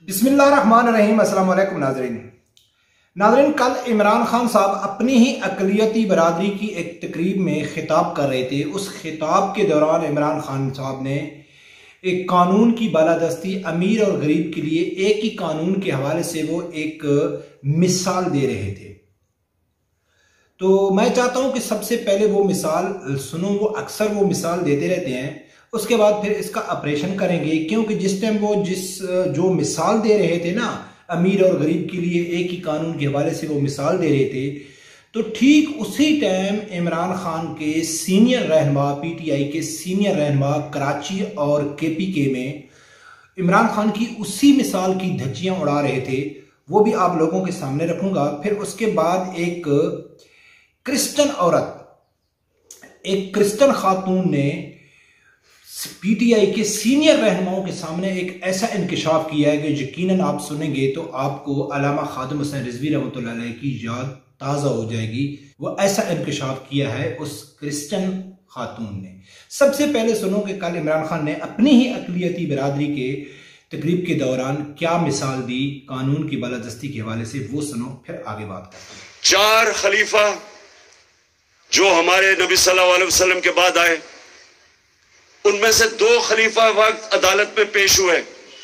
बिस्मिल्लाहिर्रहमानिर्रहीम। अस्सलाम वालेकुम नाज़रीन, कल इमरान खान साहब अपनी ही अक़लियती बरादरी की एक तकरीब में खिताब कर रहे थे। उस खिताब के दौरान इमरान खान साहब ने एक कानून की बालादस्ती अमीर और गरीब के लिए एक ही कानून के हवाले से वो एक मिसाल दे रहे थे। तो मैं चाहता हूं कि सबसे पहले वो मिसाल सुनो। वो अक्सर वो मिसाल देते रहते हैं, उसके बाद फिर इसका ऑपरेशन करेंगे, क्योंकि जिस टाइम वो जो मिसाल दे रहे थे ना अमीर और गरीब के लिए एक ही कानून के हवाले से वो मिसाल दे रहे थे, तो ठीक उसी टाइम इमरान खान के सीनियर रहनुमा, पीटीआई के सीनियर रहनुमा कराची और केपीके में इमरान खान की उसी मिसाल की धज्जियां उड़ा रहे थे। वो भी आप लोगों के सामने रखूंगा। फिर उसके बाद एक क्रिश्चियन औरत, एक क्रिश्चियन खातून ने पीटीआई के सीनियर रहनुमाओं के सामने एक ऐसा इंकशाफ किया है कि यकीनन आप सुनेंगे तो आपको अल्लामा खादिम हुसैन रिजवी रहमतुल्लाह अलैह की याद ताज़ा हो जाएगी। वो ऐसा इंकशाफ किया है उस क्रिश्चियन खातून ने। सबसे पहले सुनो कि कल इमरान खान ने अपनी ही अक़लियती बिरादरी के तकरीब के दौरान क्या मिसाल दी कानून की बालादस्ती के हवाले से, वो सुनो, फिर आगे बात करते हैं। 4 खलीफा जो हमारे नबी सल्लल्लाहु अलैहि वसल्लम के बाद आए, उनमें से 2 खलीफा वक्त अदालत में पेश हुए।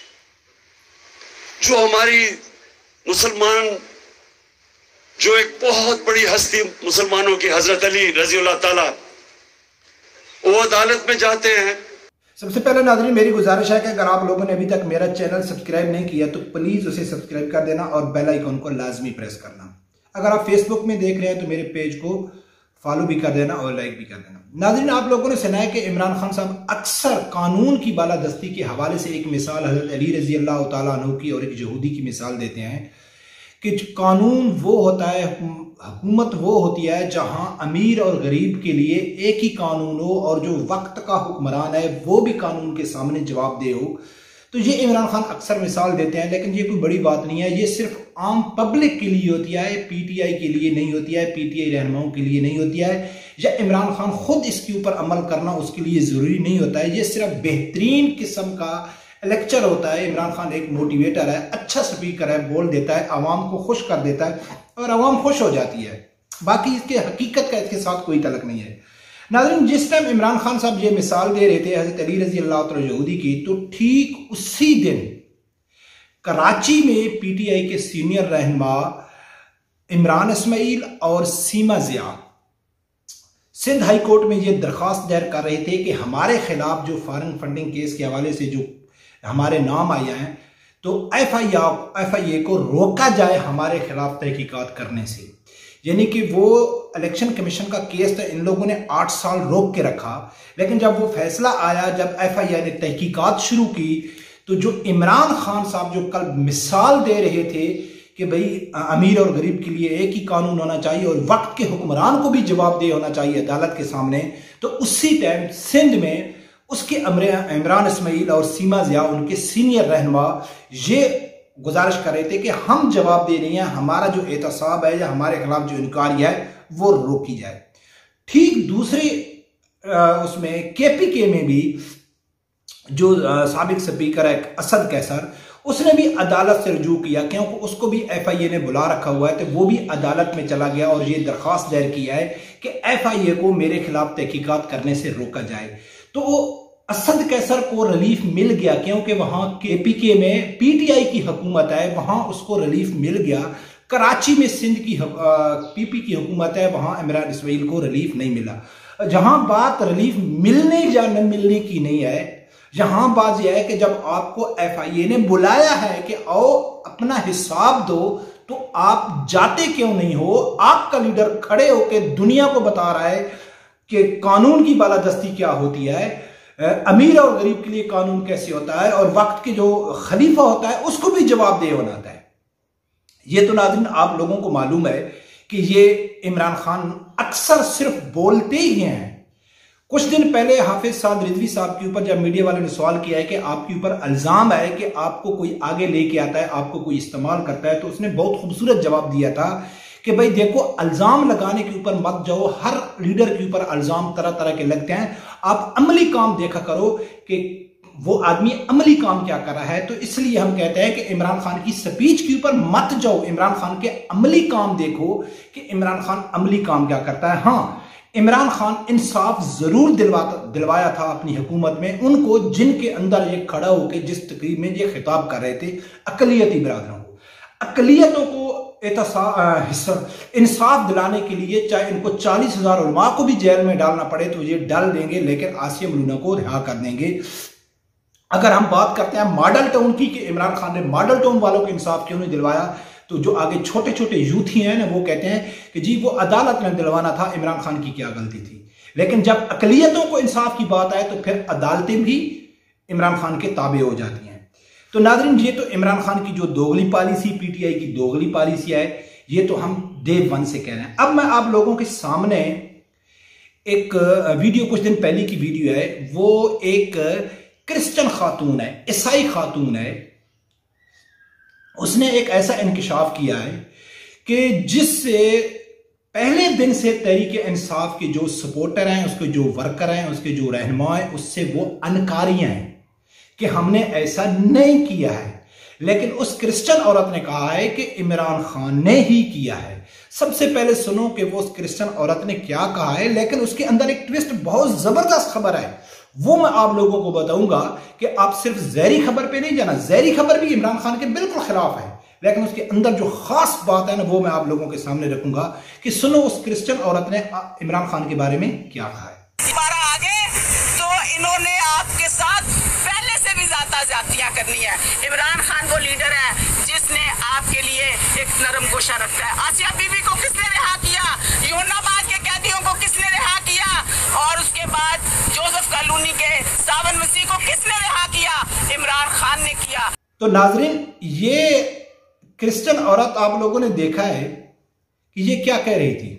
जो हमारी मुसलमान, जो एक बहुत बड़ी हस्ती मुसलमानों की हजरत अली रजी अल्लाह ताला, वो अदालत में जाते हैं। सबसे पहले नाज़रीन मेरी गुजारिश है कि अगर आप लोगों ने अभी तक मेरा चैनल सब्सक्राइब नहीं किया तो प्लीज उसे सब्सक्राइब कर देना और बेल आइकन को लाजमी प्रेस करना। अगर आप फेसबुक में देख रहे हैं तो मेरे पेज को फॉलो भी कर देना और लाइक भी कर देना। नाज़रीन, आप लोगों ने सुना है कि इमरान खान साहब अक्सर कानून की बालादस्ती के हवाले से एक मिसाल हज़रत अली रजी अल्लाह तआला अन्हु की और एक यहूदी की मिसाल देते हैं कि कानून वो होता है, हुकूमत वो होती है जहां अमीर और गरीब के लिए एक ही कानून हो और जो वक्त का हुक्मरान है वो भी कानून के सामने जवाबदेह हो। तो ये इमरान खान अक्सर मिसाल देते हैं, लेकिन ये कोई बड़ी बात नहीं है। ये सिर्फ आम पब्लिक के लिए होती है, पीटीआई के लिए नहीं होती है, पीटीआई रहनुमाओं के लिए नहीं होती है, या इमरान खान खुद इसके ऊपर अमल करना उसके लिए ज़रूरी नहीं होता है। ये सिर्फ बेहतरीन किस्म का लेक्चर होता है। इमरान खान एक मोटिवेटर है, अच्छा स्पीकर है, बोल देता है, आवाम को खुश कर देता है और आवाम खुश हो जाती है। बाकी इसके हकीकत का इसके साथ कोई तलक नहीं है। नाज़रीन, जिस टाइम इमरान खान साहब ये मिसाल दे रहे थे हज़रत अली रजी अल्लाह तआला यहूदी की, तो ठीक उसी दिन कराची में पीटीआई के सीनियर रहनुमा इमरान इस्माइल और सीमा ज़िया सिंध हाई कोर्ट में ये दरख्वास्त दायर कर रहे थे कि हमारे खिलाफ जो फॉरेन फंडिंग केस के हवाले से जो हमारे नाम आए हैं, तो एफआईए को रोका जाए हमारे खिलाफ तहकीकात करने से। यानी कि वो इलेक्शन कमीशन का केस था, इन लोगों ने 8 साल रोक के रखा, लेकिन जब वो फैसला आया, जब एफआईए ने तहकीकात शुरू की, तो जो इमरान खान साहब जो कल मिसाल दे रहे थे कि भाई अमीर और गरीब के लिए एक ही कानून होना चाहिए और वक्त के हुक्मरान को भी जवाबदेह होना चाहिए अदालत के सामने, तो उसी टाइम सिंध में उसके इमरान इस्माइल और सीमा ज़िया, उनके सीनियर रहनुमा, ये गुजारिश कर रहे थे कि हम जवाब दे रही हैं, हमारा जो एहतसाब है या हमारे खिलाफ जो इंक्वायरी है वो रोकी जाए। ठीक दूसरे उसमें केपीके में भी जो साबिक स्पीकर है असद कैसर, उसने भी अदालत से रुजू किया, क्योंकि उसको भी एफआईए ने बुला रखा हुआ है। तो वो भी अदालत में चला गया और ये दरख्वास्त दायर किया है कि एफआईए को मेरे खिलाफ तहकीकात करने से रोका जाए। तो असद कैसर को रिलीफ मिल गया, क्योंकि वहां केपीके में पीटीआई की हुकूमत है, वहां उसको रिलीफ मिल गया। कराची में सिंध की पीपी की हुकूमत है, वहां इमरान इस्माइल को रिलीफ नहीं मिला। जहां बात रिलीफ मिलने या न मिलने की नहीं है, यहां बात यह है कि जब आपको एफआईए ने बुलाया है कि आओ अपना हिसाब दो, तो आप जाते क्यों नहीं हो? आपका लीडर खड़े होकर दुनिया को बता रहा है कि कानून की बालादस्ती क्या होती है, अमीर और गरीब के लिए कानून कैसे होता है, और वक्त के जो खलीफा होता है उसको भी जवाबदेह होना होता है। ये तो नाज़रीन आप लोगों को मालूम है कि ये इमरान खान अक्सर सिर्फ बोलते ही हैं। कुछ दिन पहले हाफिज साद रिजवी साहब के ऊपर जब मीडिया वाले ने सवाल किया है कि आपके ऊपर इल्जाम है कि आपको कोई आगे लेके आता है, आपको कोई इस्तेमाल करता है, तो उसने बहुत खूबसूरत जवाब दिया था कि भाई देखो, इल्जाम लगाने के ऊपर मत जाओ। हर लीडर के ऊपर इल्जाम तरह तरह के लगते हैं, आप अमली काम देखा करो कि वो आदमी अमली काम क्या कर रहा है। तो इसलिए हम कहते हैं कि इमरान खान की स्पीच के ऊपर मत जाओ, इमरान खान के अमली काम देखो कि इमरान खान अमली काम क्या करता है। हाँ, इमरान खान इंसाफ जरूर दिलवाया था अपनी हुकूमत में उनको, जिनके अंदर ये खड़ा होकर जिस तकरीब में ये खिताब कर रहे थे अकलियती बिरादरों को, अकलियतों को इंसाफ दिलाने के लिए चाहे इनको 40,000 उलमा को भी जेल में डालना पड़े तो ये डाल देंगे, लेकिन आसिया मलूना को रिहा कर देंगे। अगर हम बात करते हैं मॉडल टाउन की कि इमरान खान ने मॉडल टाउन वालों को इंसाफ क्यों नहीं दिलवाया, तो जो आगे छोटे छोटे यूथी हैं ना वो कहते हैं कि जी वो अदालत में दिलवाना था, इमरान खान की क्या गलती थी। लेकिन जब अकलियतों को इंसाफ की बात आए तो फिर अदालतें भी इमरान खान के ताबे हो जाती हैं। तो नाज़रीन, ये तो इमरान खान की जो दोगली पॉलिसी, पीटीआई की दोगली पॉलिसी है, ये तो हम डे वन से कह रहे हैं। अब मैं आप लोगों के सामने एक वीडियो, कुछ दिन पहले की वीडियो है, वो एक क्रिश्चियन खातून है, ईसाई खातून है, उसने एक ऐसा इंकशाफ किया है कि जिससे पहले दिन से तहरीक इंसाफ के जो सपोर्टर हैं, उसके जो वर्कर हैं, उसके जो रहनुमा हैं, उससे वो अनकारियां हैं कि हमने ऐसा नहीं किया है। लेकिन उस क्रिश्चियन औरत ने कहा है कि इमरान खान ने ही किया है। सबसे पहले सुनो कि वो उस क्रिश्चियन औरत ने क्या कहा है, लेकिन उसके अंदर एक ट्विस्ट, बहुत जबरदस्त खबर है, वो मैं आप लोगों को बताऊंगा कि आप सिर्फ जहरी खबर पे नहीं जाना। जहरी खबर भी इमरान खान के बिल्कुल खिलाफ है, लेकिन उसके अंदर जो खास बात है ना वो मैं आप लोगों के सामने रखूंगा कि सुनो उस क्रिश्चियन औरत ने इमरान खान के बारे में क्या कहा है। आगे तो इन्होंने आपके साथ पहले से भी ज्यादतियां करनी है। इमरान खान वो लीडर है जिसने आपके लिए एक नरम गोशा रखा है। आसिया बीबी को किसने रिहा किया, यूनाबाद के कैदियों को किसने रिहा किया, और उसके बाद जोसेफ कॉलोनी के सावन मसीह को किसने रिहा किया, इमरान खान ने किया। तो नाजरीन, ये क्रिश्चियन औरत आप लोगों ने देखा है कि ये क्या कह रही थी।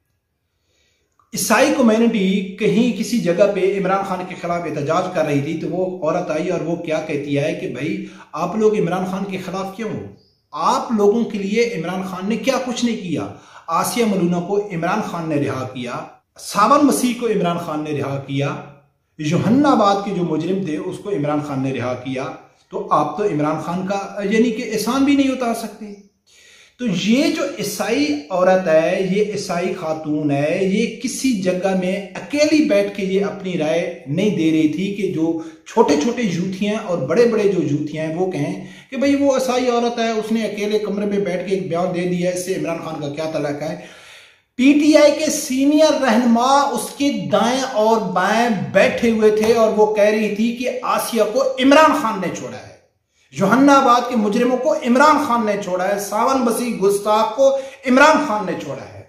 ईसाई कम्युनिटी कहीं किसी जगह पे इमरान खान के खिलाफ एहतजाज कर रही थी, तो वो औरत आई और वो क्या कहती है कि भाई आप लोग इमरान खान के खिलाफ क्यों हो, आप लोगों के लिए इमरान खान ने क्या कुछ नहीं किया। आसिया मलूना को इमरान खान ने रिहा किया, सावन मसीह को इमरान खान ने रिहा किया, यूहन्नाबाद के जो मुजरिम थे उसको इमरान खान ने रिहा किया, तो आप तो इमरान खान का यानी कि एहसान भी नहीं उतार सकते। तो ये जो ईसाई औरत है, ये ईसाई खातून है, ये किसी जगह में अकेली बैठ के ये अपनी राय नहीं दे रही थी कि जो छोटे छोटे यूथियां और बड़े बड़े जो यूथियां हैं वो कहें कि भाई वो ईसाई औरत है, उसने अकेले कमरे में बैठ के एक बयान दे दिया, इससे इमरान खान का क्या तल्लुक है। पीटीआई के सीनियर रहनुमा उसके दाएं और बाएं बैठे हुए थे और वो कह रही थी कि आसिया को इमरान खान ने छोड़ा है, यूहन्नाबाद के मुजरिमों को इमरान खान ने छोड़ा है, सावन मसीह गुस्ताख को इमरान खान ने छोड़ा है।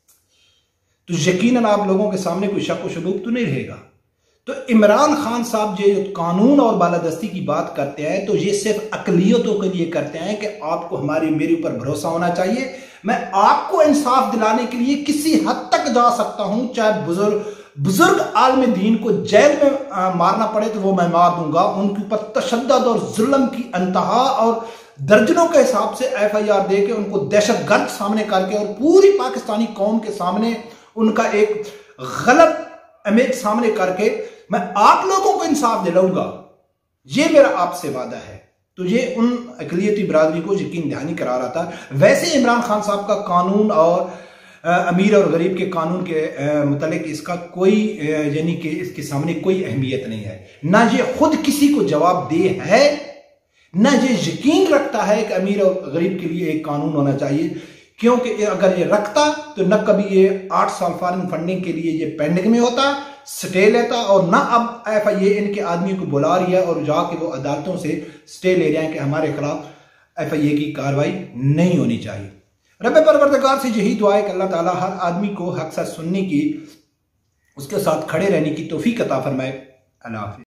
तो यकीनन आप लोगों के सामने कोई शक व शुबूत तो नहीं रहेगा। तो इमरान खान साहब जो कानून और बालादस्ती की बात करते हैं तो ये सिर्फ अकलियतों के लिए करते हैं कि आपको हमारी मेरे ऊपर भरोसा होना चाहिए, मैं आपको इंसाफ दिलाने के लिए किसी हद तक जा सकता हूं, चाहे बुजुर्ग आलम दीन को जेल में मारना पड़े तो वो मैं मार दूंगा, उनके ऊपर तशद्दुद और जुल्म की अंतहा और दर्जनों के हिसाब से FIR दे के उनको दहशतगर्द सामने करके और पूरी पाकिस्तानी कौम के सामने उनका एक गलत इमेज सामने करके मैं आप लोगों को इंसाफ दिलाऊंगा, ये मेरा आपसे वादा है। तो ये उन अकलियती बिरादरी को यकीन दहानी करा रहा था। वैसे इमरान खान साहब का कानून और अमीर और गरीब के कानून के मुतालिक इसका कोई यानी कि इसके सामने कोई अहमियत नहीं है, ना ये खुद किसी को जवाब दे है, ना ये यकीन रखता है कि अमीर और गरीब के लिए एक कानून होना चाहिए, क्योंकि अगर ये रखता तो न कभी ये 8 साल फॉरेन फंडिंग के लिए ये पेंडिंग में होता, स्टे लेता, और ना अब FIA इनके आदमियों को बुला रही है और जाके वो अदालतों से स्टे ले रहे हैं कि हमारे खिलाफ FIA की कार्रवाई नहीं होनी चाहिए। रब परवरदिगार से यही दुआ है कि अल्लाह ताला हर आदमी को हक सच सुनने की, उसके साथ खड़े रहने की तौफीक अता फरमाए। अल्लाह हाफ़िज़।